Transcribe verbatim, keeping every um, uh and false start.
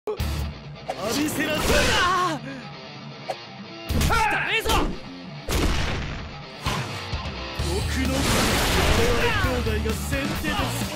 浴びせなさい。 ダメぞ。 僕の我々兄弟が先手です。